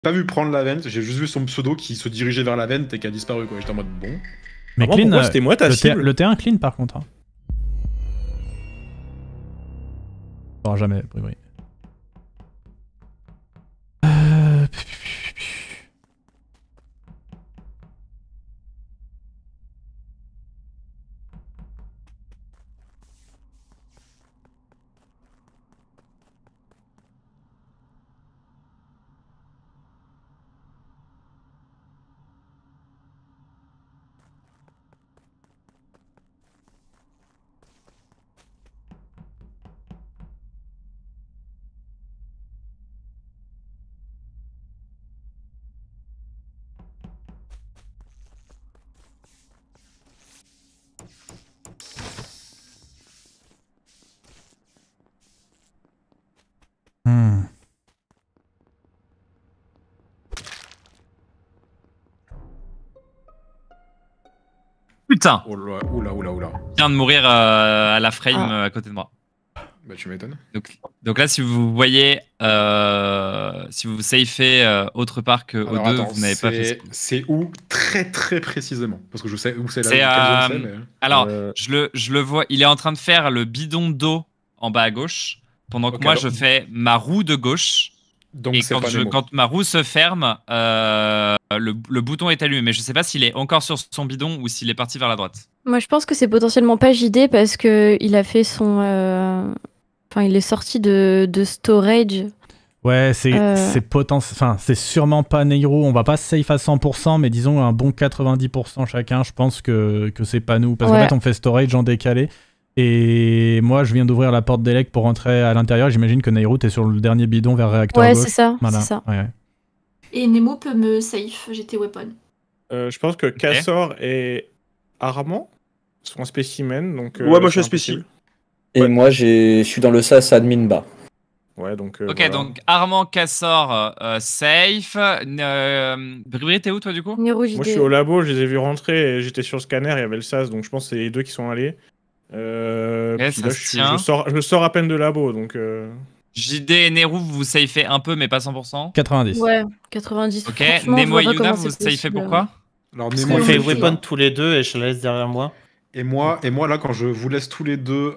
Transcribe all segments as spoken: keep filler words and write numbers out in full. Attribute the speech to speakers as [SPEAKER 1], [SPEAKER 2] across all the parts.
[SPEAKER 1] pas vu prendre la vente, j'ai juste vu son pseudo qui se dirigeait vers la vente et qui a disparu quoi. J'étais en mode bon.
[SPEAKER 2] Mais
[SPEAKER 3] Avant,
[SPEAKER 2] clean,
[SPEAKER 3] pourquoi
[SPEAKER 2] euh,
[SPEAKER 3] c'était moi ta
[SPEAKER 2] le,
[SPEAKER 3] cible
[SPEAKER 2] ter le terrain clean par contre. Hein. On saura jamais, oui, oui. Euh... Hmm.
[SPEAKER 4] Putain.
[SPEAKER 1] Oula, oula, oula, oula.
[SPEAKER 4] Je viens de mourir euh, à la frame
[SPEAKER 5] Ah.
[SPEAKER 4] euh, à côté de moi.
[SPEAKER 1] Bah tu m'étonnes.
[SPEAKER 4] Donc, donc là, si vous voyez, euh, si vous safez euh, autre part que
[SPEAKER 1] Alors
[SPEAKER 4] O deux,
[SPEAKER 1] attends,
[SPEAKER 4] vous n'avez pas fait ce coup.
[SPEAKER 1] c'est où très très précisément? Parce que je sais où c'est là,
[SPEAKER 4] C'est,
[SPEAKER 1] quelle zone
[SPEAKER 4] euh,
[SPEAKER 1] c'est, mais...
[SPEAKER 4] Alors,
[SPEAKER 3] Euh,
[SPEAKER 4] je, le, je le vois, il est en train de faire le bidon d'eau en bas à gauche, pendant que
[SPEAKER 1] Ok,
[SPEAKER 4] moi,
[SPEAKER 1] alors-
[SPEAKER 4] je fais ma roue de gauche.
[SPEAKER 1] Donc
[SPEAKER 4] Et
[SPEAKER 1] c'est
[SPEAKER 4] quand,
[SPEAKER 1] pas
[SPEAKER 4] je,
[SPEAKER 1] Nemo.
[SPEAKER 4] quand ma roue se ferme, euh, le, le bouton est allumé. Mais je sais pas s'il est encore sur son bidon ou s'il est parti vers la droite.
[SPEAKER 5] Moi, je pense que c'est potentiellement pas J D parce que il a fait son. euh, Enfin, il est sorti de, de storage.
[SPEAKER 2] Ouais, c'est
[SPEAKER 5] Euh.
[SPEAKER 2] c'est potentiel. Enfin, c'est sûrement pas Neiro. On va pas safe à cent pour cent, mais disons un bon quatre-vingt-dix pour cent chacun. Je pense que, que c'est pas nous. Parce
[SPEAKER 5] Ouais.
[SPEAKER 2] qu'en fait, on fait storage en décalé. Et moi, je viens d'ouvrir la porte d'Elec pour rentrer à l'intérieur. J'imagine que Neiro, t'es sur le dernier bidon vers réacteur
[SPEAKER 5] Ouais,
[SPEAKER 2] gauche.
[SPEAKER 5] c'est ça.
[SPEAKER 2] Voilà.
[SPEAKER 5] C'est ça.
[SPEAKER 2] Ouais, ouais.
[SPEAKER 6] Et Nemo peut me safe, j'étais weapon.
[SPEAKER 3] euh, je pense que Cassor et Armand sont un spécimen. Donc, euh,
[SPEAKER 7] Ouais, moi, je
[SPEAKER 3] c'est
[SPEAKER 7] suis spécimen.
[SPEAKER 3] impossible.
[SPEAKER 7] Et
[SPEAKER 3] Ouais.
[SPEAKER 7] moi, j'ai- je suis dans le S A S admin bas.
[SPEAKER 3] Ouais, donc. euh,
[SPEAKER 4] Ok,
[SPEAKER 3] voilà.
[SPEAKER 4] donc Armand, Cassor, euh, safe. Euh, Bribri, t'es où toi du coup?
[SPEAKER 5] Nero J D.
[SPEAKER 3] Moi, je suis au labo, je les ai vus rentrer et j'étais sur le scanner, il y avait le S A S, donc je pense que c'est les deux qui sont allés. Euh,
[SPEAKER 4] Ouais,
[SPEAKER 3] puis
[SPEAKER 4] ça
[SPEAKER 3] là,
[SPEAKER 4] se
[SPEAKER 3] je, suis-
[SPEAKER 4] tient.
[SPEAKER 3] je sors, je sors à peine de labo, donc. euh,
[SPEAKER 4] J D et Nerou, vous vous safez un peu, mais pas cent pour cent.
[SPEAKER 2] quatre-vingt-dix.
[SPEAKER 5] Ouais, quatre-vingt-dix.
[SPEAKER 4] Ok,
[SPEAKER 5] Franchement, je
[SPEAKER 4] Nemo
[SPEAKER 5] vois
[SPEAKER 4] et
[SPEAKER 5] pas
[SPEAKER 4] Yuna,
[SPEAKER 5] comment
[SPEAKER 4] vous
[SPEAKER 5] c'est
[SPEAKER 4] safez
[SPEAKER 5] possible.
[SPEAKER 4] pourquoi?
[SPEAKER 1] Alors
[SPEAKER 6] Parce
[SPEAKER 1] Nemo
[SPEAKER 6] qu'on
[SPEAKER 8] On
[SPEAKER 1] et
[SPEAKER 8] fait
[SPEAKER 6] le fait.
[SPEAKER 8] weapon tous les deux et je la laisse derrière moi.
[SPEAKER 1] Et moi, et moi là, quand je vous laisse tous les deux,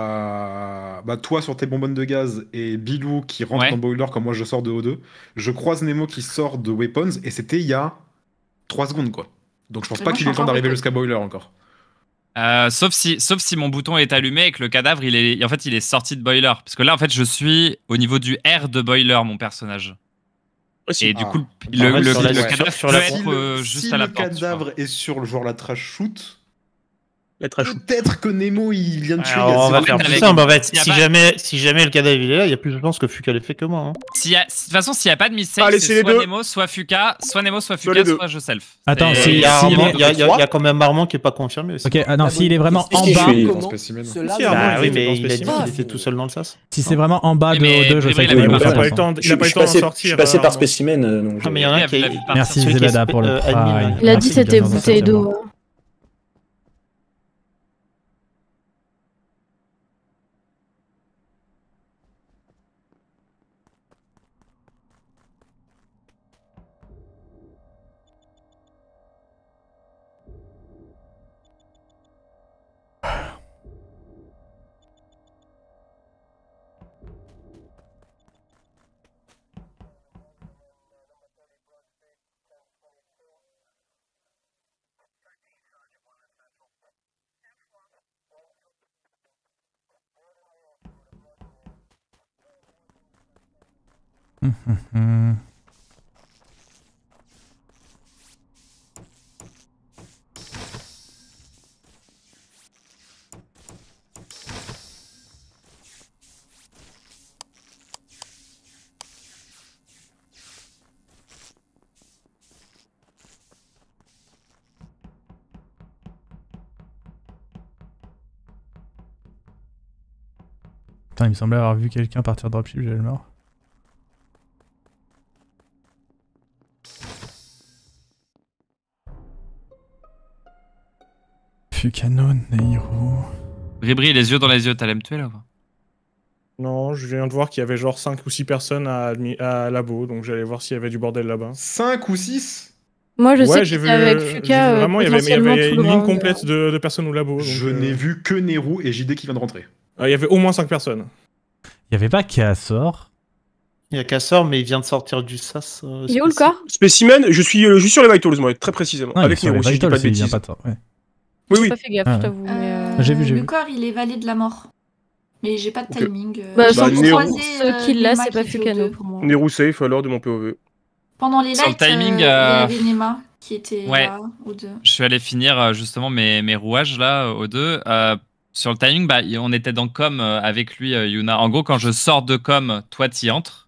[SPEAKER 1] euh, bah, toi sur tes bonbonnes de gaz et Bilou qui rentre
[SPEAKER 4] Ouais.
[SPEAKER 1] dans Boiler quand moi je sors de O deux, je croise Nemo qui sort de Weapons et c'était il y a trois secondes quoi. Donc je pense
[SPEAKER 6] Mais
[SPEAKER 1] pas
[SPEAKER 6] moi,
[SPEAKER 1] qu'il
[SPEAKER 6] je
[SPEAKER 1] ait le
[SPEAKER 6] suis
[SPEAKER 1] temps
[SPEAKER 6] encore
[SPEAKER 1] d'arriver
[SPEAKER 6] Weapon.
[SPEAKER 1] jusqu'à Boiler encore.
[SPEAKER 4] Euh, sauf si, sauf si mon bouton est allumé et que le cadavre, il est, en fait, il est sorti de Boiler. Parce que là, en fait, je suis au niveau du R de Boiler, mon personnage.
[SPEAKER 7] Aussi.
[SPEAKER 4] Et du
[SPEAKER 1] Ah.
[SPEAKER 4] coup,
[SPEAKER 8] En
[SPEAKER 4] le,
[SPEAKER 8] fait,
[SPEAKER 4] le,
[SPEAKER 8] sur la-
[SPEAKER 4] le
[SPEAKER 8] sur-
[SPEAKER 4] cadavre
[SPEAKER 8] sur
[SPEAKER 4] peut
[SPEAKER 8] la-
[SPEAKER 4] être
[SPEAKER 1] Si le,
[SPEAKER 4] euh, juste
[SPEAKER 1] si
[SPEAKER 4] à la
[SPEAKER 1] le
[SPEAKER 4] porte. tu vois.
[SPEAKER 1] cadavre est sur le genre la trash shoot,
[SPEAKER 7] Être à shoot.
[SPEAKER 1] peut-être que Nemo il vient de tuer. il y a
[SPEAKER 8] Alors, on
[SPEAKER 1] zéro
[SPEAKER 8] va
[SPEAKER 4] zéro
[SPEAKER 8] faire
[SPEAKER 4] avec-
[SPEAKER 8] plus simple. En fait,
[SPEAKER 4] y a
[SPEAKER 8] si
[SPEAKER 4] pas-
[SPEAKER 8] jamais, si jamais le cadavre il est là, il y a plus de chances que Fuka l'ait fait que moi. Hein.
[SPEAKER 4] S'il y a- De toute façon, s'il n'y a pas de mistake,
[SPEAKER 7] Allez,
[SPEAKER 4] c'est
[SPEAKER 7] c'est les
[SPEAKER 4] soit
[SPEAKER 7] deux.
[SPEAKER 4] Nemo, soit Fuka, soit Nemo, soit
[SPEAKER 7] Soit
[SPEAKER 4] Fuka,
[SPEAKER 7] les deux.
[SPEAKER 4] soit je self.
[SPEAKER 2] Attends,
[SPEAKER 4] C'est-
[SPEAKER 2] si-
[SPEAKER 8] Et il y, a
[SPEAKER 2] si-
[SPEAKER 8] Armand- il y a- il y a-
[SPEAKER 7] trois.
[SPEAKER 8] il y a quand même Armand qui est pas confirmé aussi.
[SPEAKER 2] Ok, ah non,
[SPEAKER 9] Ah,
[SPEAKER 2] s'il
[SPEAKER 9] bon,
[SPEAKER 2] est vraiment
[SPEAKER 9] qu'est-ce
[SPEAKER 2] en
[SPEAKER 9] que je
[SPEAKER 2] bas,
[SPEAKER 9] suis
[SPEAKER 1] Dans
[SPEAKER 9] comment
[SPEAKER 1] spécimen.
[SPEAKER 9] Cela,
[SPEAKER 3] Si,
[SPEAKER 9] là,
[SPEAKER 3] Armand,
[SPEAKER 8] Bah
[SPEAKER 3] il
[SPEAKER 8] oui,
[SPEAKER 3] était
[SPEAKER 8] mais
[SPEAKER 3] dans
[SPEAKER 8] il a dit
[SPEAKER 3] spécimen.
[SPEAKER 8] qu'il était tout seul dans le sas.
[SPEAKER 2] si c'est vraiment en bas
[SPEAKER 4] Oui,
[SPEAKER 2] de
[SPEAKER 4] mais
[SPEAKER 2] O deux, je
[SPEAKER 4] Bribri,
[SPEAKER 2] sais
[SPEAKER 4] il
[SPEAKER 2] que
[SPEAKER 4] avait
[SPEAKER 2] oui,
[SPEAKER 4] pas
[SPEAKER 2] oui,
[SPEAKER 3] Il a
[SPEAKER 4] parti.
[SPEAKER 3] pas eu le
[SPEAKER 2] cent pour cent.
[SPEAKER 3] temps,
[SPEAKER 7] Je
[SPEAKER 3] il a pas eu
[SPEAKER 7] suis
[SPEAKER 3] le temps d'en
[SPEAKER 7] passé, je
[SPEAKER 3] sortir.
[SPEAKER 7] suis passé
[SPEAKER 3] hein,
[SPEAKER 7] par
[SPEAKER 3] Armand.
[SPEAKER 7] spécimen. euh, donc
[SPEAKER 8] Ah,
[SPEAKER 7] je-
[SPEAKER 8] mais il y en a un qui
[SPEAKER 4] Il a
[SPEAKER 8] est.
[SPEAKER 4] fait
[SPEAKER 2] Merci
[SPEAKER 8] celui qui est
[SPEAKER 2] Zelada pour le
[SPEAKER 8] euh,
[SPEAKER 2] prime.
[SPEAKER 8] admin,
[SPEAKER 5] Il a
[SPEAKER 2] Merci
[SPEAKER 5] dit
[SPEAKER 2] de
[SPEAKER 5] c'était
[SPEAKER 2] donner
[SPEAKER 5] bouteille
[SPEAKER 2] cette
[SPEAKER 5] d'eau.
[SPEAKER 2] Hum, hum, hum. Putain, il me semblait avoir vu quelqu'un partir dropship, j'allais le mort. Fukano, Neiro.
[SPEAKER 4] Bribri, les yeux dans les yeux, t'allais me tuer là ou pas?
[SPEAKER 3] Non, je viens de voir qu'il y avait genre cinq ou six personnes à, admi- à Labo, donc j'allais voir s'il y avait du bordel là-bas.
[SPEAKER 1] cinq ou six?
[SPEAKER 5] Moi, je sais
[SPEAKER 3] Ouais,
[SPEAKER 5] que
[SPEAKER 3] j'ai vu,
[SPEAKER 5] c'était avec
[SPEAKER 3] j'ai vu
[SPEAKER 5] Fuka. euh,
[SPEAKER 3] vraiment, il y avait, il y avait
[SPEAKER 5] potentiellement tout
[SPEAKER 3] une
[SPEAKER 5] le
[SPEAKER 3] ligne
[SPEAKER 5] round.
[SPEAKER 3] complète de, de personnes au Labo. donc,
[SPEAKER 1] Je
[SPEAKER 3] euh,
[SPEAKER 1] n'ai vu que Nero et J D qui vient de rentrer.
[SPEAKER 3] euh, Il y avait au moins cinq personnes.
[SPEAKER 2] Il y avait pas Kassor.
[SPEAKER 8] Il y a Cassor, mais il vient de sortir du sas. euh,
[SPEAKER 5] Il est où le
[SPEAKER 8] spécial.
[SPEAKER 5] corps?
[SPEAKER 9] Spécimen, je suis, euh, je suis sur les Vitals, moi, très précisément.
[SPEAKER 2] Non, il est
[SPEAKER 9] avec
[SPEAKER 2] sur les
[SPEAKER 9] Nero, si je dis
[SPEAKER 2] Vitals,
[SPEAKER 9] pas de
[SPEAKER 2] il vient
[SPEAKER 9] bêtises.
[SPEAKER 2] pas de ça. Ouais.
[SPEAKER 9] Oui,
[SPEAKER 5] J'ai
[SPEAKER 9] oui.
[SPEAKER 5] pas fait gaffe,
[SPEAKER 2] Ah
[SPEAKER 5] je
[SPEAKER 2] ouais.
[SPEAKER 5] t'avoue. mais, euh,
[SPEAKER 6] Euh,
[SPEAKER 2] J'ai vu, j'ai
[SPEAKER 6] le
[SPEAKER 2] vu.
[SPEAKER 6] corps, il est vallée de la mort. Mais j'ai pas de
[SPEAKER 9] Ok.
[SPEAKER 6] timing. euh,
[SPEAKER 5] Bah,
[SPEAKER 6] j'ai
[SPEAKER 9] sans
[SPEAKER 6] croisé,
[SPEAKER 9] Nero-
[SPEAKER 5] ceux qui
[SPEAKER 6] euh,
[SPEAKER 5] l'a,
[SPEAKER 6] Nema
[SPEAKER 5] c'est pas
[SPEAKER 6] qui était au
[SPEAKER 5] Fukano
[SPEAKER 6] deux.
[SPEAKER 5] pour moi.
[SPEAKER 9] Nero safe alors de mon P O V.
[SPEAKER 6] Pendant les
[SPEAKER 4] Sur le
[SPEAKER 6] lights,
[SPEAKER 4] timing,
[SPEAKER 6] euh, il y
[SPEAKER 4] euh,
[SPEAKER 6] avait Nema qui était
[SPEAKER 4] ouais.
[SPEAKER 6] là, au deux.
[SPEAKER 4] Je suis allé finir euh, justement mes, mes rouages là aux deux. Euh, sur le timing, bah, y- on était dans com euh, avec lui, euh, Yuna. En gros, quand je sors de com, toi t'y entres.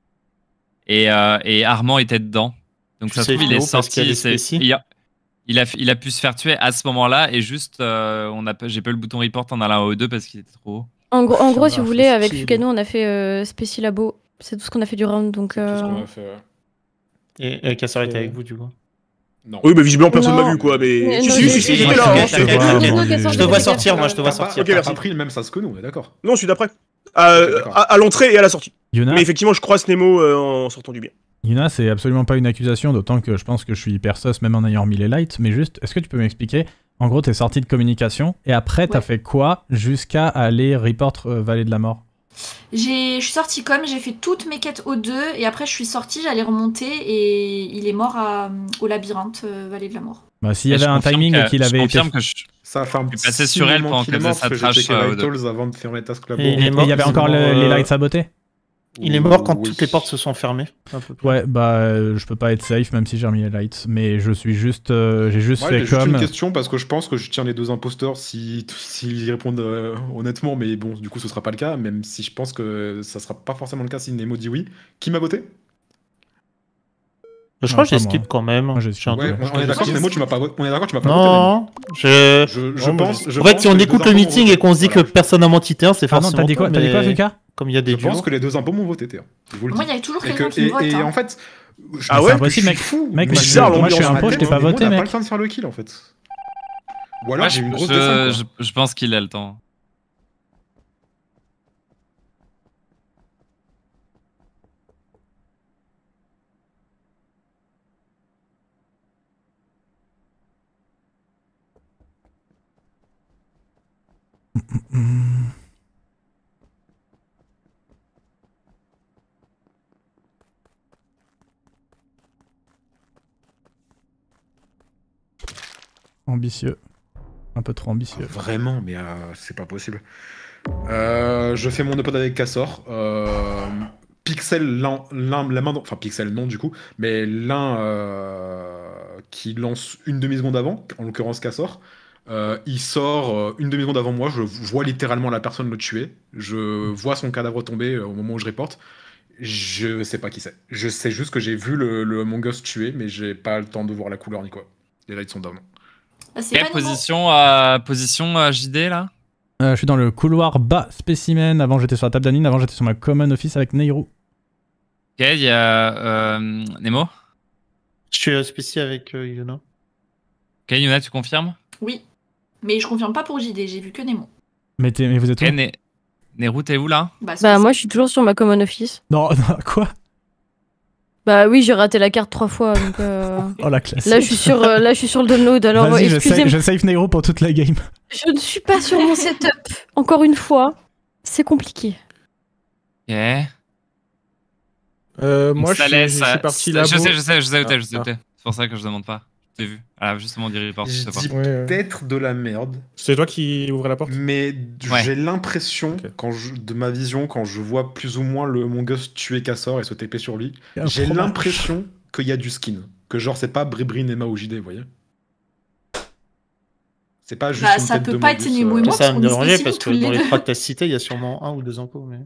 [SPEAKER 4] Et, euh, et Armand était dedans. Donc
[SPEAKER 8] Tu
[SPEAKER 4] ça se
[SPEAKER 8] sais,
[SPEAKER 4] trouve, il est
[SPEAKER 8] Flo, parce qu'il y a
[SPEAKER 4] sorti.
[SPEAKER 8] les
[SPEAKER 4] c'est-
[SPEAKER 8] spécis.
[SPEAKER 4] il, a, il, a, il a pu se faire tuer à ce moment-là. Et juste, euh, on a, pas- j'ai pas eu le bouton report en allant au deux parce qu'il était trop haut.
[SPEAKER 5] En gros, en gros
[SPEAKER 8] Ça
[SPEAKER 5] si vous
[SPEAKER 8] va,
[SPEAKER 5] voulez,
[SPEAKER 8] c'est
[SPEAKER 5] avec
[SPEAKER 8] stylé.
[SPEAKER 5] Fukano, on a fait euh, Spécie Labo. C'est tout ce qu'on a fait du round. Donc,
[SPEAKER 1] C'est tout ce
[SPEAKER 5] euh,
[SPEAKER 1] qu'on a fait, ouais.
[SPEAKER 8] Et, et Cassor était
[SPEAKER 3] Euh,
[SPEAKER 8] avec vous, du coup.
[SPEAKER 1] Non.
[SPEAKER 9] Oui, mais visiblement personne
[SPEAKER 5] Non.
[SPEAKER 9] m'a vu quoi. Mais
[SPEAKER 5] Mais
[SPEAKER 9] si,
[SPEAKER 5] non,
[SPEAKER 9] si,
[SPEAKER 5] j'ai-
[SPEAKER 9] si, si,
[SPEAKER 5] j'ai-
[SPEAKER 9] j'étais
[SPEAKER 8] j'ai-
[SPEAKER 9] là.
[SPEAKER 8] j'ai-
[SPEAKER 9] hein,
[SPEAKER 8] j'ai-
[SPEAKER 9] j'étais-
[SPEAKER 8] j'ai-
[SPEAKER 2] Ouais,
[SPEAKER 5] j'ai-
[SPEAKER 2] bon,
[SPEAKER 5] j'ai-
[SPEAKER 2] je-
[SPEAKER 8] Je te vois sortir, moi, je te vois
[SPEAKER 1] T'as pas-
[SPEAKER 8] sortir.
[SPEAKER 1] t'as
[SPEAKER 9] merci.
[SPEAKER 1] pas pris le même sas que nous, on est d'accord.
[SPEAKER 9] Non, celui d'après. À,
[SPEAKER 1] Ok, d'accord.
[SPEAKER 9] à, à l'entrée et à la sortie.
[SPEAKER 2] Yuna,
[SPEAKER 9] Mais effectivement, je croise Nemo euh, en sortant du bien.
[SPEAKER 2] Yuna, c'est absolument pas une accusation, d'autant que je pense que je suis hyper sus même en ayant remis les lights. Mais juste, est-ce que tu peux m'expliquer? En gros, t'es sorti de communication et après, t'as
[SPEAKER 6] Ouais.
[SPEAKER 2] fait quoi jusqu'à aller report euh, Vallée de la Mort?
[SPEAKER 6] J'ai- Je suis sortie comme, j'ai fait toutes mes quêtes au deux, et après je suis sortie, j'allais remonter, et il est mort à, au labyrinthe euh, Vallée de la Mort.
[SPEAKER 2] Bah, s'il y
[SPEAKER 4] Et
[SPEAKER 2] avait
[SPEAKER 4] je
[SPEAKER 2] un
[SPEAKER 4] confirme
[SPEAKER 2] timing
[SPEAKER 4] que-
[SPEAKER 2] qu'il
[SPEAKER 4] je
[SPEAKER 2] avait été.
[SPEAKER 4] confirme que je,
[SPEAKER 1] Ça a fait un
[SPEAKER 4] Je suis passé
[SPEAKER 1] petit
[SPEAKER 4] sur elle
[SPEAKER 1] moment
[SPEAKER 4] pendant
[SPEAKER 1] qu'il est
[SPEAKER 4] qu'elle
[SPEAKER 1] mort
[SPEAKER 4] faisait
[SPEAKER 1] parce que
[SPEAKER 4] sa
[SPEAKER 1] j'ai
[SPEAKER 4] trash,
[SPEAKER 1] checké
[SPEAKER 4] euh,
[SPEAKER 1] Vitals avant de faire mes tasks là-bas.
[SPEAKER 2] Et
[SPEAKER 8] Et il est
[SPEAKER 2] et
[SPEAKER 8] mort,
[SPEAKER 2] il y avait encore
[SPEAKER 8] sinon,
[SPEAKER 2] le- les
[SPEAKER 8] euh,
[SPEAKER 2] lights sabotés?
[SPEAKER 8] Il est mort quand
[SPEAKER 1] Oui.
[SPEAKER 8] toutes les portes se sont fermées. un peu plus.
[SPEAKER 2] Ouais, bah, euh, je peux pas être safe même si j'ai remis les lights. Mais je suis juste. euh, j'ai juste
[SPEAKER 1] Ouais,
[SPEAKER 2] fait
[SPEAKER 1] j'ai juste
[SPEAKER 2] comme.
[SPEAKER 1] une question parce que je pense que je tiens les deux imposteurs si s'ils répondent euh, honnêtement, mais bon, du coup, ce sera pas le cas, même si je pense que ça sera pas forcément le cas si Nemo dit oui. Qui m'a voté?
[SPEAKER 8] Je
[SPEAKER 2] Non,
[SPEAKER 8] crois que j'ai
[SPEAKER 2] pas moi.
[SPEAKER 8] skip quand même.
[SPEAKER 2] Moi, j'ai
[SPEAKER 8] J'ai un
[SPEAKER 1] Ouais,
[SPEAKER 8] doute.
[SPEAKER 1] on, on est d'accord,
[SPEAKER 8] Je-
[SPEAKER 1] Nemo, tu m'as pas voté. On est d'accord, tu m'as pas voté. Nemo.
[SPEAKER 8] Non, je...
[SPEAKER 1] Je, je
[SPEAKER 3] Non, mais
[SPEAKER 1] pense. je
[SPEAKER 8] En fait,
[SPEAKER 1] pense
[SPEAKER 8] si on
[SPEAKER 1] que les
[SPEAKER 8] écoute
[SPEAKER 1] deux
[SPEAKER 8] le
[SPEAKER 1] impôts
[SPEAKER 8] meeting
[SPEAKER 1] m'ont
[SPEAKER 8] et qu'on se dit
[SPEAKER 1] voté.
[SPEAKER 8] que personne n'a menti T un, c'est
[SPEAKER 2] Ah non,
[SPEAKER 8] forcément
[SPEAKER 2] t'as dit quoi,
[SPEAKER 8] toi,
[SPEAKER 2] t'as dit quoi,
[SPEAKER 8] mais
[SPEAKER 2] Fuka?
[SPEAKER 8] Comme il y a des
[SPEAKER 1] Je
[SPEAKER 8] duos.
[SPEAKER 1] pense que les deux impôts m'ont voté, Théa. Je vous le
[SPEAKER 6] Moi,
[SPEAKER 1] dis.
[SPEAKER 6] il y a toujours
[SPEAKER 1] Et,
[SPEAKER 6] quelqu'un
[SPEAKER 1] que-
[SPEAKER 6] qui me
[SPEAKER 1] et-
[SPEAKER 6] vote.
[SPEAKER 1] et
[SPEAKER 6] hein.
[SPEAKER 1] en fait, je-
[SPEAKER 9] Ah
[SPEAKER 1] c'est
[SPEAKER 9] ouais
[SPEAKER 1] un peu
[SPEAKER 2] Aussi, mec.
[SPEAKER 1] fou,
[SPEAKER 2] Mec,
[SPEAKER 1] mais
[SPEAKER 2] moi,
[SPEAKER 9] je- moi,
[SPEAKER 1] dans
[SPEAKER 9] je suis
[SPEAKER 1] ma
[SPEAKER 9] un
[SPEAKER 1] tête,
[SPEAKER 2] pro, je t'ai pas
[SPEAKER 1] Nemo
[SPEAKER 2] voté,
[SPEAKER 1] n'a
[SPEAKER 2] mec.
[SPEAKER 1] pas le temps de faire le kill en fait. Ou
[SPEAKER 4] Moi,
[SPEAKER 1] alors
[SPEAKER 4] je,
[SPEAKER 1] j'ai une grosse
[SPEAKER 4] je-
[SPEAKER 1] descente.
[SPEAKER 4] je-
[SPEAKER 1] quoi.
[SPEAKER 4] je pense qu'il a le temps.
[SPEAKER 2] Hmm. Ambitieux. Un peu trop ambitieux.
[SPEAKER 1] Vraiment, mais euh, c'est pas possible. Euh, je fais mon upload avec Cassor. Euh, Pixel, l'un, l'un- la main, dans- enfin Pixel non du coup, mais l'un euh, qui lance une demi-seconde avant, en l'occurrence Cassor. Euh, il sort euh, une demi-seconde avant moi, je vois littéralement la personne le tuer. Je vois son cadavre tomber euh, au moment où je reporte. Je sais pas qui c'est. Je sais juste que j'ai vu le, le Among Us tuer, mais j'ai pas le temps de voir la couleur ni quoi. Les lights sont down.
[SPEAKER 6] Ah, c'est
[SPEAKER 4] Quelle
[SPEAKER 6] pas Nemo.
[SPEAKER 4] position, euh, position euh, J D là?
[SPEAKER 2] Euh, je suis dans le couloir bas spécimen. Avant, j'étais sur la table d'admin. Avant, j'étais sur ma common office avec Neyru.
[SPEAKER 4] Ok, il y a euh, Nemo.
[SPEAKER 8] Je suis euh, spécial avec euh, Yuna.
[SPEAKER 4] Ok, Yuna, tu confirmes?
[SPEAKER 6] Oui. Mais je confirme pas pour J D, j'ai vu que Nemo.
[SPEAKER 2] Mais, t'es- mais vous êtes où?
[SPEAKER 4] Ok, Ne- Neru, t'es où là?
[SPEAKER 6] Bah, c'est
[SPEAKER 5] Bah,
[SPEAKER 6] ça.
[SPEAKER 5] moi, je suis toujours sur ma common office.
[SPEAKER 2] Non, non, quoi?
[SPEAKER 5] Bah oui, j'ai raté la carte trois fois. Donc, euh,
[SPEAKER 2] Oh la classe.
[SPEAKER 5] là, je suis sur, euh, là, je suis sur le download. Alors, euh,
[SPEAKER 2] Vas-y, je,
[SPEAKER 5] excusez-moi.
[SPEAKER 2] save, je save Neyru pour toute la game.
[SPEAKER 5] Je ne suis pas sur mon setup. Encore une fois, c'est compliqué.
[SPEAKER 4] Ok.
[SPEAKER 3] Euh, moi, je
[SPEAKER 4] Ça
[SPEAKER 3] suis,
[SPEAKER 4] laisse,
[SPEAKER 3] je suis
[SPEAKER 4] euh,
[SPEAKER 3] parti
[SPEAKER 4] je
[SPEAKER 3] là.
[SPEAKER 4] sais, je sais, je sais où t'es, je sais où
[SPEAKER 3] Ah.
[SPEAKER 4] t'es. C'est pour ça que je demande pas. Je t'ai vu. Ah, justement, du report, je
[SPEAKER 1] Je
[SPEAKER 4] sais pas.
[SPEAKER 1] dis
[SPEAKER 3] Ouais, ouais.
[SPEAKER 1] peut-être de la merde.
[SPEAKER 3] C'est toi qui ouvrais la porte?
[SPEAKER 1] Mais
[SPEAKER 4] Ouais.
[SPEAKER 1] j'ai l'impression,
[SPEAKER 3] Ok.
[SPEAKER 1] quand je, de ma vision, quand je vois plus ou moins le Among Us tuer Cassor et se T P sur lui,
[SPEAKER 2] Un
[SPEAKER 1] j'ai
[SPEAKER 2] fromage.
[SPEAKER 1] l'impression qu'il y a du skin. Que genre, c'est pas Bribri, Nema ou J D, vous voyez? C'est pas juste
[SPEAKER 6] Bah,
[SPEAKER 1] une
[SPEAKER 6] ça
[SPEAKER 1] tête
[SPEAKER 6] peut
[SPEAKER 1] de
[SPEAKER 6] pas
[SPEAKER 1] Mongus,
[SPEAKER 6] être Nemo et
[SPEAKER 1] euh,
[SPEAKER 6] moi.
[SPEAKER 8] Ça va
[SPEAKER 6] parce
[SPEAKER 8] me
[SPEAKER 6] qu'on est
[SPEAKER 8] déranger
[SPEAKER 6] spécifiques
[SPEAKER 8] parce que
[SPEAKER 6] tous les
[SPEAKER 8] dans les
[SPEAKER 6] deux.
[SPEAKER 8] trois que t'as cités, il y a sûrement un ou deux impôts. Mais...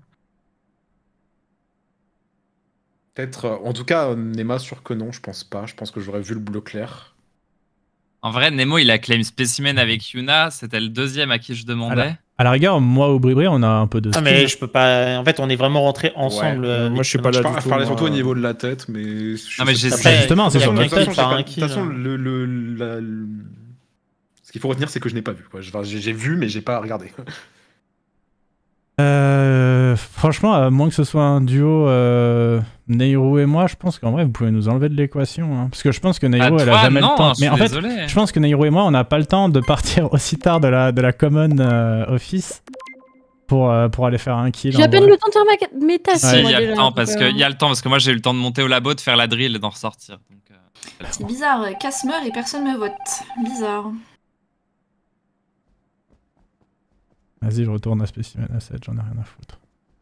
[SPEAKER 1] Peut-être, euh, en tout cas, euh, Nema, sûr que non, je pense pas. Je pense que j'aurais vu le bleu clair.
[SPEAKER 4] En vrai, Nemo, il a claim spécimen avec Yuna. C'était le deuxième à qui je demandais.
[SPEAKER 2] À la rigueur, moi ou Bribri, on a un peu de.
[SPEAKER 8] Ah,
[SPEAKER 2] skill.
[SPEAKER 8] mais je peux pas. En fait, on est vraiment rentrés ensemble.
[SPEAKER 1] Ouais.
[SPEAKER 8] euh,
[SPEAKER 3] Moi, je suis
[SPEAKER 8] les-
[SPEAKER 3] pas là
[SPEAKER 1] Je,
[SPEAKER 3] du
[SPEAKER 1] par- je
[SPEAKER 3] tout.
[SPEAKER 1] parlais
[SPEAKER 3] moi.
[SPEAKER 1] surtout au niveau de la tête, mais... je
[SPEAKER 4] Non, mais
[SPEAKER 1] sais
[SPEAKER 4] j'ai-
[SPEAKER 1] pas.
[SPEAKER 8] Après,
[SPEAKER 2] justement, c'est
[SPEAKER 8] il y a
[SPEAKER 2] sur
[SPEAKER 1] De
[SPEAKER 2] le
[SPEAKER 1] toute
[SPEAKER 8] quelqu'un
[SPEAKER 1] façon,
[SPEAKER 8] qui
[SPEAKER 1] je sais
[SPEAKER 8] part
[SPEAKER 1] pas-
[SPEAKER 8] un
[SPEAKER 1] de toute façon,
[SPEAKER 8] kill.
[SPEAKER 1] le, le- la- le- ce qu'il faut retenir, c'est que je n'ai pas vu. quoi. Je- enfin, J'ai j'ai vu, mais j'ai pas regardé.
[SPEAKER 2] Euh, franchement, à moins que ce soit un duo euh, Neyru et moi, je pense qu'en vrai, vous pouvez nous enlever de l'équation. Hein. Parce que je pense que Neyru,
[SPEAKER 4] Ah,
[SPEAKER 2] elle
[SPEAKER 4] toi,
[SPEAKER 2] a jamais
[SPEAKER 4] non,
[SPEAKER 2] le temps.
[SPEAKER 4] je
[SPEAKER 2] Mais
[SPEAKER 4] suis
[SPEAKER 2] en fait,
[SPEAKER 4] désolé.
[SPEAKER 2] je pense que Neyru et moi, on n'a pas le temps de partir aussi tard de la, de la common euh, office pour, euh, pour aller faire un kill.
[SPEAKER 5] J'ai
[SPEAKER 2] en
[SPEAKER 5] à peine
[SPEAKER 2] vrai.
[SPEAKER 5] le temps de faire ma, mes tasses.
[SPEAKER 4] Si, il
[SPEAKER 5] moi,
[SPEAKER 4] y a
[SPEAKER 5] déjà,
[SPEAKER 4] le temps
[SPEAKER 5] donc,
[SPEAKER 4] parce que
[SPEAKER 5] euh,
[SPEAKER 4] il y a le temps parce que moi j'ai eu le temps de monter au labo, de faire la drill et d'en ressortir. Donc, euh,
[SPEAKER 6] C'est bizarre, Cass meurt et personne me vote. Bizarre.
[SPEAKER 2] Vas-y, je retourne à Specimen Asset, j'en ai rien à foutre.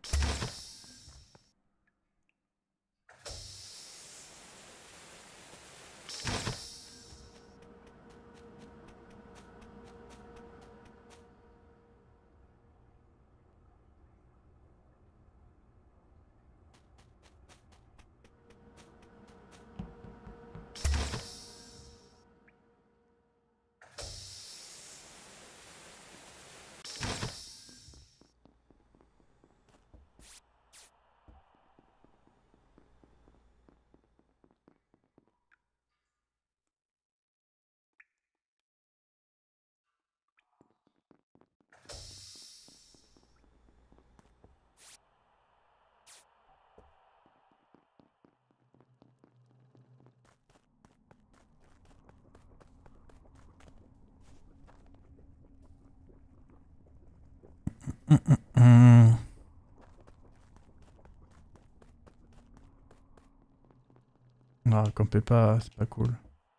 [SPEAKER 2] Hum, hum, hum. Ah, campez pas, c'est pas cool.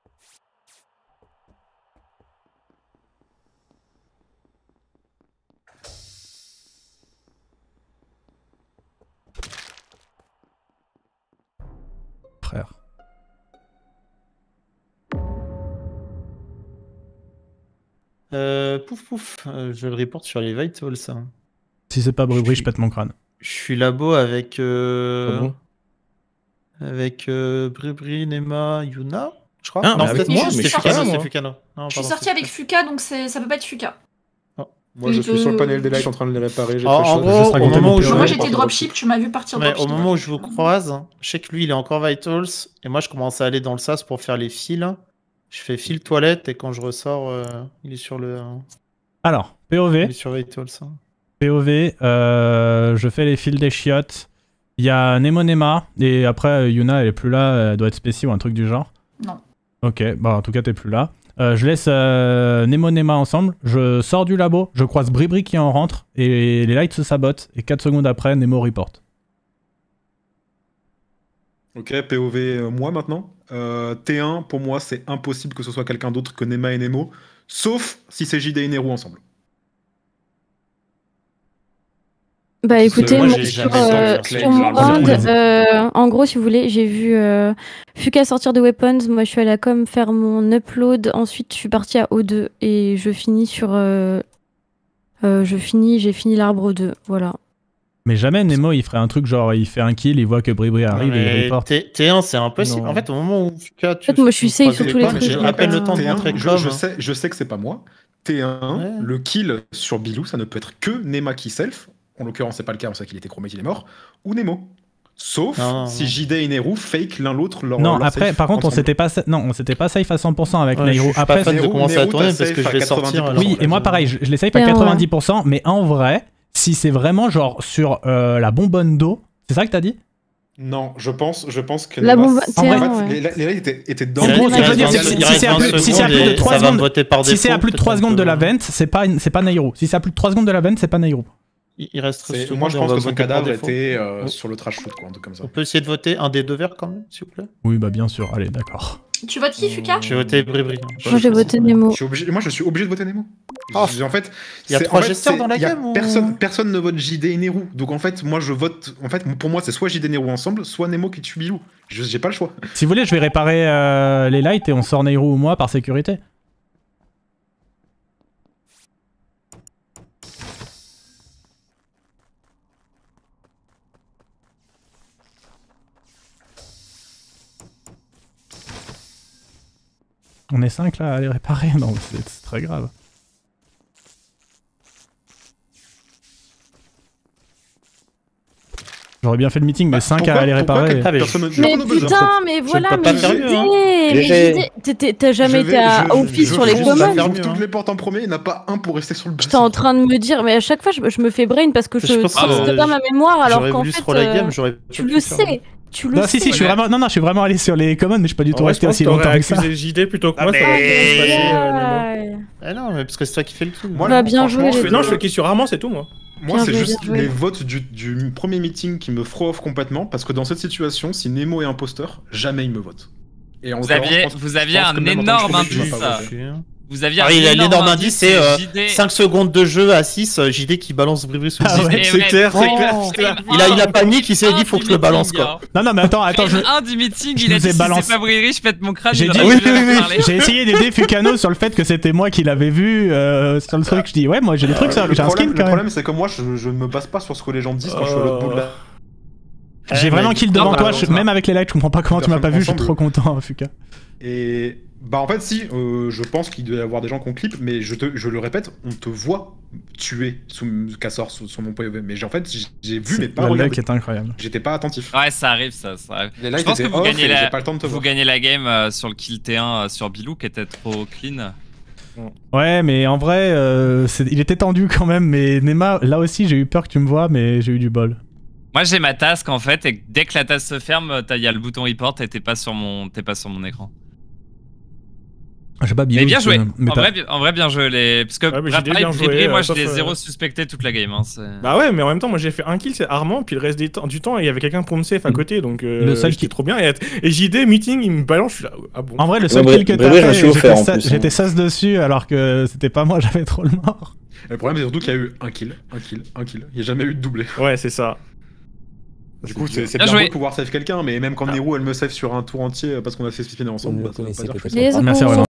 [SPEAKER 2] Frère.
[SPEAKER 8] Euh, pouf pouf, euh, je le reporte sur les Vitals. Hein.
[SPEAKER 2] Si c'est pas Brubri,
[SPEAKER 8] Je
[SPEAKER 2] je pète mon crâne.
[SPEAKER 8] Je suis labo avec. Euh...
[SPEAKER 7] Ah bon
[SPEAKER 8] avec euh, Bribri, Nema, Yuna, je crois.
[SPEAKER 7] Ah,
[SPEAKER 8] non,
[SPEAKER 7] mais avec
[SPEAKER 8] c'était
[SPEAKER 6] moi,
[SPEAKER 8] c'était
[SPEAKER 6] mais
[SPEAKER 8] Fukano,
[SPEAKER 6] Fukano,
[SPEAKER 8] c'était
[SPEAKER 9] moi.
[SPEAKER 8] Fukano. Non,
[SPEAKER 6] Je suis
[SPEAKER 8] pardon,
[SPEAKER 6] sortie
[SPEAKER 8] c'est
[SPEAKER 6] avec Fuka, donc c'est- ça peut pas être Fuka.
[SPEAKER 1] Moi, je
[SPEAKER 6] Il
[SPEAKER 1] suis
[SPEAKER 6] peut-
[SPEAKER 1] sur le panel des lights en train de les réparer. J'ai
[SPEAKER 8] En-
[SPEAKER 1] très
[SPEAKER 8] en
[SPEAKER 1] chaud.
[SPEAKER 8] gros,
[SPEAKER 1] Juste
[SPEAKER 8] au
[SPEAKER 1] raconter
[SPEAKER 8] moment
[SPEAKER 1] mon
[SPEAKER 8] où je-
[SPEAKER 1] P O V,
[SPEAKER 6] Moi
[SPEAKER 8] Ouais,
[SPEAKER 6] j'étais
[SPEAKER 1] porte
[SPEAKER 6] dropship, tu m'as vu partir
[SPEAKER 8] Mais
[SPEAKER 6] dropship.
[SPEAKER 8] au moment où je vous croise, je sais que lui il est encore Vitals et moi je commence à aller dans le sas pour faire les fils. Je fais fil toilette et quand je ressors, euh, il est sur le.
[SPEAKER 2] Alors,
[SPEAKER 8] Il
[SPEAKER 2] P O V.
[SPEAKER 8] est sur Vitals. hein.
[SPEAKER 2] P O V, euh, je fais les fils des chiottes. Il y a Nemonema, et après Yuna elle est plus là, elle doit être spécie ou un truc du genre.
[SPEAKER 6] Non.
[SPEAKER 2] Ok, bah en tout cas t'es plus là. Euh, je laisse euh, Nemonema ensemble, je sors du labo, je croise Bribri qui en rentre, et les lights se sabotent, et quatre secondes après, Nemo report.
[SPEAKER 1] Ok, P O V, euh, moi maintenant. Euh, T un, pour moi, c'est impossible que ce soit quelqu'un d'autre que Nema et Nemo, sauf si c'est J D et Neru ensemble.
[SPEAKER 5] Bah écoutez,
[SPEAKER 8] moi,
[SPEAKER 5] moi,
[SPEAKER 8] j'ai
[SPEAKER 5] sur,
[SPEAKER 8] jamais
[SPEAKER 5] euh,
[SPEAKER 8] entendu un
[SPEAKER 5] sur mon
[SPEAKER 1] claim.
[SPEAKER 5] round,
[SPEAKER 2] On les
[SPEAKER 5] euh, en gros, si vous voulez, j'ai vu euh, Fuka sortir de Weapons, moi je suis à la com faire mon upload, ensuite je suis partie à O deux et je finis sur... euh, euh, je finis, j'ai fini l'arbre deux, voilà.
[SPEAKER 2] Mais jamais Nemo il ferait un truc genre il fait un kill, il voit que Bribri arrive et il
[SPEAKER 8] Mais
[SPEAKER 2] report.
[SPEAKER 8] T- T1, c'est impossible.
[SPEAKER 2] Non.
[SPEAKER 8] En fait, au moment où Fuka, tu.
[SPEAKER 5] En fait, moi, je suis
[SPEAKER 8] tu
[SPEAKER 5] safe
[SPEAKER 8] croises
[SPEAKER 5] sur
[SPEAKER 8] les
[SPEAKER 5] tous les
[SPEAKER 8] pommes,
[SPEAKER 5] trucs,
[SPEAKER 8] J'ai
[SPEAKER 5] donc,
[SPEAKER 8] à peine
[SPEAKER 5] euh,
[SPEAKER 8] le temps de
[SPEAKER 1] T un,
[SPEAKER 8] montrer
[SPEAKER 1] je,
[SPEAKER 8] Glom.
[SPEAKER 1] je sais, je sais que c'est pas moi. T un,
[SPEAKER 8] Ouais.
[SPEAKER 1] le kill sur Bilou, ça ne peut être que Nema qui self. En l'occurrence, c'est pas le cas, on sait qu'il était chromé, qu'il est mort. Ou Nemo. Sauf
[SPEAKER 8] Non, non,
[SPEAKER 1] si
[SPEAKER 8] non.
[SPEAKER 1] J D et Neru fake l'un l'autre leur
[SPEAKER 2] Non,
[SPEAKER 1] leur
[SPEAKER 2] après,
[SPEAKER 1] safe
[SPEAKER 2] par contre, on
[SPEAKER 1] ensemble.
[SPEAKER 2] s'était pas, sa- non, on s'était pas safe à cent pour cent avec
[SPEAKER 8] Ouais, je
[SPEAKER 2] Neyru.
[SPEAKER 8] suis pas
[SPEAKER 2] Après,
[SPEAKER 8] fan de
[SPEAKER 1] Nero-
[SPEAKER 8] commencer à
[SPEAKER 1] Nero,
[SPEAKER 8] tourner
[SPEAKER 1] t'as
[SPEAKER 8] parce que
[SPEAKER 1] safe
[SPEAKER 8] je vais
[SPEAKER 1] à
[SPEAKER 8] sortir.
[SPEAKER 1] quatre-vingt-dix pour cent.
[SPEAKER 8] alors
[SPEAKER 2] oui,
[SPEAKER 8] que
[SPEAKER 2] et moi
[SPEAKER 8] je-
[SPEAKER 2] pareil, je, je les save à
[SPEAKER 5] Ouais, ouais.
[SPEAKER 2] quatre-vingt-dix pour cent, mais en vrai, si c'est vraiment genre sur euh, la bonbonne d'eau, c'est ça que t'as dit?
[SPEAKER 1] Non, je pense, je pense que
[SPEAKER 5] La
[SPEAKER 1] Nema-
[SPEAKER 5] bombe-
[SPEAKER 1] en
[SPEAKER 5] T un,
[SPEAKER 1] fait,
[SPEAKER 5] ouais.
[SPEAKER 1] les, les lights étaient, étaient dans
[SPEAKER 2] En
[SPEAKER 8] Il
[SPEAKER 2] gros,
[SPEAKER 8] reste
[SPEAKER 2] ce que je veux dire,
[SPEAKER 8] vingt
[SPEAKER 2] c'est que
[SPEAKER 8] secondes,
[SPEAKER 2] si- si c'est à
[SPEAKER 8] il reste
[SPEAKER 2] plus- si c'est à plus de
[SPEAKER 8] vingt
[SPEAKER 2] trois
[SPEAKER 8] secondes et ça va
[SPEAKER 2] secondes-
[SPEAKER 8] voter par
[SPEAKER 2] Si c'est à
[SPEAKER 8] défaut,
[SPEAKER 2] plus de
[SPEAKER 8] peut-être
[SPEAKER 2] trois
[SPEAKER 8] qu'on
[SPEAKER 2] secondes de
[SPEAKER 8] peut-
[SPEAKER 2] la vente, c'est pas, c'est pas Neyru. Si c'est à plus de trois secondes de la vente, c'est pas Neyru.
[SPEAKER 8] Il il reste
[SPEAKER 1] C'est-
[SPEAKER 8] treize secondes
[SPEAKER 1] Moi, je
[SPEAKER 8] et on
[SPEAKER 1] pense
[SPEAKER 8] va
[SPEAKER 1] que son
[SPEAKER 8] voter par
[SPEAKER 1] cadavre
[SPEAKER 8] défaut.
[SPEAKER 1] était euh,
[SPEAKER 8] Oh.
[SPEAKER 1] sur le trash shoot, quoi, un truc comme ça.
[SPEAKER 8] On peut essayer de voter un des deux verts quand même, s'il vous plaît.
[SPEAKER 2] Oui, bah bien sûr. Allez, d'accord.
[SPEAKER 6] Tu votes qui, Fuka
[SPEAKER 8] J'ai voté Bribri.
[SPEAKER 5] Moi j'ai voté Nemo.
[SPEAKER 1] Je suis obligé, moi, je suis obligé de voter Nemo.
[SPEAKER 8] Oh.
[SPEAKER 1] J- En fait,
[SPEAKER 8] Il y a
[SPEAKER 1] c'est-
[SPEAKER 8] trois
[SPEAKER 1] en fait,
[SPEAKER 8] gesteurs
[SPEAKER 1] c'est-
[SPEAKER 8] dans la
[SPEAKER 1] il y a
[SPEAKER 8] gamme ou-
[SPEAKER 1] Personne, personne ne vote J D et Neru. Donc en fait, moi, je vote. En fait, pour moi, c'est soit J D et Neru ensemble, soit Nemo qui tue Bilou. Je- J'ai pas le choix.
[SPEAKER 2] Si vous voulez, je vais réparer euh, les lights et on sort Neyru ou moi par sécurité. On est cinq là à les réparer? Non, c'est c'est très grave. J'aurais bien fait le meeting, mais
[SPEAKER 1] Bah,
[SPEAKER 2] cinq
[SPEAKER 1] pourquoi-
[SPEAKER 2] à les
[SPEAKER 1] pourquoi
[SPEAKER 2] réparer.
[SPEAKER 1] quelqu'un-
[SPEAKER 8] Ah, mais
[SPEAKER 1] personne ne-
[SPEAKER 5] Mais
[SPEAKER 1] personne ne besoin.
[SPEAKER 5] putain, mais
[SPEAKER 8] je
[SPEAKER 5] voilà,
[SPEAKER 8] peux pas
[SPEAKER 5] mais
[SPEAKER 8] faire mieux, hein.
[SPEAKER 5] J D mais
[SPEAKER 7] G G.
[SPEAKER 5] J D, t'étais- t'as jamais
[SPEAKER 1] Je vais-
[SPEAKER 5] été à
[SPEAKER 1] je-
[SPEAKER 5] office
[SPEAKER 1] je
[SPEAKER 5] sur les
[SPEAKER 1] fonce,
[SPEAKER 5] communs.
[SPEAKER 1] j'ouvre
[SPEAKER 8] mieux,
[SPEAKER 1] toutes
[SPEAKER 8] hein.
[SPEAKER 1] les portes en premier, il n'y en a pas un pour rester sur le
[SPEAKER 5] J'étais en train de me dire, mais à chaque fois, je, je me fais brain parce que je
[SPEAKER 8] Je pense
[SPEAKER 5] ne
[SPEAKER 8] que
[SPEAKER 5] pas ma mémoire, alors
[SPEAKER 8] J'aurais
[SPEAKER 5] qu'en
[SPEAKER 8] voulu
[SPEAKER 5] fait,
[SPEAKER 8] se roller
[SPEAKER 5] euh,
[SPEAKER 8] game, j'aurais
[SPEAKER 5] tu
[SPEAKER 8] pas
[SPEAKER 5] le
[SPEAKER 8] pu faire.
[SPEAKER 5] sais. Tu le
[SPEAKER 2] Non,
[SPEAKER 5] sais.
[SPEAKER 2] si, si, je suis vraiment, non, non, je suis vraiment allé sur les commons, mais je suis pas du tout
[SPEAKER 3] En vrai, je
[SPEAKER 2] resté
[SPEAKER 3] pense
[SPEAKER 2] aussi
[SPEAKER 3] que t'aurais
[SPEAKER 2] longtemps que ça.
[SPEAKER 3] accusé J D plutôt que
[SPEAKER 8] Ah,
[SPEAKER 3] moi, ça aurait pu
[SPEAKER 8] mais-
[SPEAKER 3] se passer, euh, Nemo.
[SPEAKER 5] Ouais.
[SPEAKER 8] Ah non, mais parce que c'est toi qui fais le kill.
[SPEAKER 1] Moi,
[SPEAKER 5] Bah, bien
[SPEAKER 1] franchement,
[SPEAKER 5] joué,
[SPEAKER 1] je
[SPEAKER 5] les
[SPEAKER 1] fais-
[SPEAKER 3] Je fais- Non, je fais kill sur Armand, c'est tout, moi.
[SPEAKER 1] Moi,
[SPEAKER 5] Bien
[SPEAKER 1] c'est
[SPEAKER 5] joué,
[SPEAKER 1] juste
[SPEAKER 5] bien joué.
[SPEAKER 1] les votes du, du premier meeting qui me throw off complètement, parce que dans cette situation, si Nemo est imposteur, jamais il me vote. Et en
[SPEAKER 4] Vous
[SPEAKER 1] l'occurrence,
[SPEAKER 4] aviez,
[SPEAKER 1] je pense-
[SPEAKER 4] vous
[SPEAKER 1] je
[SPEAKER 4] aviez
[SPEAKER 1] pense
[SPEAKER 4] un
[SPEAKER 1] que même en tant que
[SPEAKER 4] énorme
[SPEAKER 1] premier, tu
[SPEAKER 4] indice.
[SPEAKER 1] vas pas
[SPEAKER 4] ça.
[SPEAKER 1] voter.
[SPEAKER 4] Vous aviez
[SPEAKER 8] Ah,
[SPEAKER 4] un
[SPEAKER 8] il a
[SPEAKER 4] énorme
[SPEAKER 8] l'énorme indice, c'est euh,
[SPEAKER 4] J D.
[SPEAKER 8] cinq secondes de jeu à six, euh, J D qui balance Bribri sous le
[SPEAKER 2] Ah
[SPEAKER 8] dix.
[SPEAKER 2] ouais.
[SPEAKER 4] Et
[SPEAKER 3] C'est
[SPEAKER 4] ouais,
[SPEAKER 3] clair, c'est
[SPEAKER 4] oh,
[SPEAKER 3] clair.
[SPEAKER 4] frame
[SPEAKER 8] Il a, il a
[SPEAKER 4] un,
[SPEAKER 8] paniqué, il s'est
[SPEAKER 4] un
[SPEAKER 8] dit faut que
[SPEAKER 4] du
[SPEAKER 8] je le balance
[SPEAKER 4] meeting,
[SPEAKER 8] quoi.
[SPEAKER 4] hein.
[SPEAKER 2] Non, non, mais attends, attends, je.
[SPEAKER 4] Frame un du meeting,
[SPEAKER 2] je
[SPEAKER 4] il a
[SPEAKER 2] vous
[SPEAKER 4] dit
[SPEAKER 2] ai
[SPEAKER 4] si
[SPEAKER 2] balancé-
[SPEAKER 4] c'est pas Briri, je pète mon crâne.
[SPEAKER 2] J'ai
[SPEAKER 4] il
[SPEAKER 2] dit-
[SPEAKER 4] aurait
[SPEAKER 8] Oui,
[SPEAKER 4] pu
[SPEAKER 8] oui, oui,
[SPEAKER 4] parler.
[SPEAKER 2] J'ai essayé d'aider Fukano sur le fait que c'était moi qui l'avais vu euh, sur le truc. Je dis, ouais, moi j'ai des trucs, ça,
[SPEAKER 1] Le
[SPEAKER 2] j'ai un
[SPEAKER 1] problème,
[SPEAKER 2] skill
[SPEAKER 1] le
[SPEAKER 2] quand même.
[SPEAKER 1] problème, c'est que moi, je, je ne me base pas sur ce que les gens disent quand je suis à l'autre bout de la.
[SPEAKER 2] J'ai vraiment kill devant
[SPEAKER 4] Non,
[SPEAKER 2] toi,
[SPEAKER 4] bah,
[SPEAKER 2] je-
[SPEAKER 4] non,
[SPEAKER 2] même avec les lights, je comprends pas comment tu m'as pas vu, je suis
[SPEAKER 1] Ensemble.
[SPEAKER 2] trop content, Fuka.
[SPEAKER 1] Et bah en fait si, euh, je pense qu'il doit y avoir des gens qu'on clip, mais je te, je le répète, on te voit tuer sous Cassor sur, sur mon P O V. Mais j'ai en fait j'ai- j'ai vu mais pas
[SPEAKER 2] Le
[SPEAKER 1] regardé.
[SPEAKER 2] luck est incroyable.
[SPEAKER 1] J'étais pas attentif.
[SPEAKER 4] Ouais, ça arrive, ça. ça arrive.
[SPEAKER 1] Les
[SPEAKER 4] Je
[SPEAKER 1] lights
[SPEAKER 4] pense que
[SPEAKER 1] étaient
[SPEAKER 4] vous
[SPEAKER 1] off
[SPEAKER 4] gagnez,
[SPEAKER 1] et
[SPEAKER 4] la...
[SPEAKER 1] j'ai pas le temps de te
[SPEAKER 4] vous
[SPEAKER 1] voir.
[SPEAKER 4] gagnez la game euh, sur le kill T un euh, sur Bilou qui était trop clean.
[SPEAKER 2] Ouais, mais en vrai, euh, c'est- il était tendu quand même, mais Nema, là aussi j'ai eu peur que tu me vois, mais j'ai eu du bol.
[SPEAKER 4] Moi j'ai ma task en fait, et dès que la task se ferme, il y a le bouton report et t'es pas sur mon, t'es pas sur mon écran.
[SPEAKER 2] Je sais pas,
[SPEAKER 4] Mais
[SPEAKER 2] Bilou,
[SPEAKER 4] bien
[SPEAKER 2] tu-
[SPEAKER 4] joué.
[SPEAKER 2] mais
[SPEAKER 4] En
[SPEAKER 2] t'as-
[SPEAKER 4] vrai, bi- en vrai, bien joué les. Parce que
[SPEAKER 3] Ouais, mais j'ai
[SPEAKER 4] Raphaël,
[SPEAKER 3] bien
[SPEAKER 4] Bribri,
[SPEAKER 3] joué,
[SPEAKER 4] moi
[SPEAKER 3] euh,
[SPEAKER 4] je l'ai
[SPEAKER 3] sauf, euh,
[SPEAKER 4] zéro suspecté toute la game. Hein, c'est-
[SPEAKER 3] Bah ouais, mais en même temps, moi j'ai fait un kill, c'est Armand, puis le reste des temps- du temps, il y avait quelqu'un pour me safe à côté, donc euh,
[SPEAKER 2] Le seul
[SPEAKER 3] j'étais
[SPEAKER 2] qui-
[SPEAKER 3] trop bien. Et, et J D, meeting, il me balance, je suis là, ah bon.
[SPEAKER 2] En vrai, le seul
[SPEAKER 7] Ouais,
[SPEAKER 2] kill que
[SPEAKER 7] Bré-
[SPEAKER 2] t'as
[SPEAKER 7] Bré, je me
[SPEAKER 2] fait,
[SPEAKER 7] suis offert,
[SPEAKER 2] j'étais
[SPEAKER 7] en
[SPEAKER 2] sa-
[SPEAKER 7] plus, hein.
[SPEAKER 2] j'étais sas dessus alors que c'était pas moi, j'avais trop le mort.
[SPEAKER 1] Le problème c'est surtout qu'il y a eu un kill, un kill, un kill. Il n'y a jamais eu de doublé.
[SPEAKER 3] Ouais, c'est ça.
[SPEAKER 1] Du coup c'est c'est
[SPEAKER 4] Bien
[SPEAKER 1] bien
[SPEAKER 4] joué.
[SPEAKER 1] beau de pouvoir save quelqu'un, mais même quand Nero elle me save sur un tour entier parce qu'on a fait spinner ensemble,
[SPEAKER 10] Vous
[SPEAKER 1] bah,
[SPEAKER 10] le
[SPEAKER 1] ça veut pas
[SPEAKER 10] connaissez
[SPEAKER 1] dire que je
[SPEAKER 10] peut-être
[SPEAKER 1] suis
[SPEAKER 5] Les
[SPEAKER 2] Merci, Roland.